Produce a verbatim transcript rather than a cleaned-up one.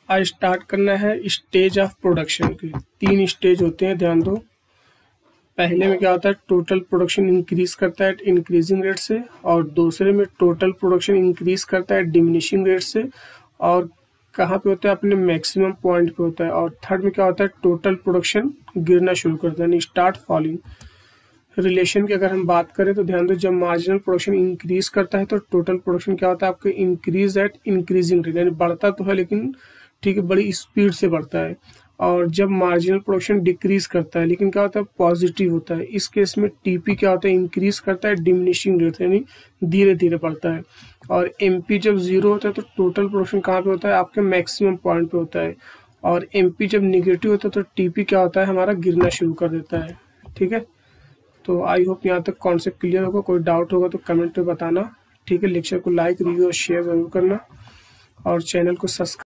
आज स्टार्ट करना है स्टेज ऑफ प्रोडक्शन की। तीन स्टेज होते हैं, ध्यान दो। पहले में क्या होता है, टोटल प्रोडक्शन इंक्रीज करता है इंक्रीजिंग रेट से, और दूसरे में टोटल प्रोडक्शन इंक्रीज करता है डिमिनिशिंग रेट से, और कहाँ पे होता है, अपने मैक्सिमम पॉइंट पे होता है। और थर्ड में क्या होता है, टोटल प्रोडक्शन गिरना शुरू करता है, स्टार्ट फॉलिंग। रिलेशन की अगर हम बात करें तो ध्यान दो, जब मार्जिनल प्रोडक्शन इंक्रीज करता है तो टोटल प्रोडक्शन क्या होता है, आपके इंक्रीज एट इंक्रीजिंग रेट, यानी बढ़ता तो है लेकिन ठीक है बड़ी स्पीड से बढ़ता है। और जब मार्जिनल प्रोडक्शन डिक्रीज करता है लेकिन क्या होता है, पॉजिटिव होता है। इस केस में टीपी क्या होता है, इंक्रीज करता है डिमिनिशिंग रेट, यानी धीरे धीरे बढ़ता है। और एमपी जब जीरो होता है तो टोटल प्रोडक्शन कहाँ पे होता है, आपके मैक्सिमम पॉइंट पे होता है। और एमपी जब निगेटिव होता है तो टीपी क्या होता है, हमारा गिरना शुरू कर देता है। ठीक है, तो आई होप यहाँ तक कॉन्सेप्ट क्लियर होगा। कोई डाउट होगा तो कमेंट में बताना। ठीक है, लेक्चर को लाइक, रिव्यू और शेयर जरूर करना, और चैनल को सब्सक्राइब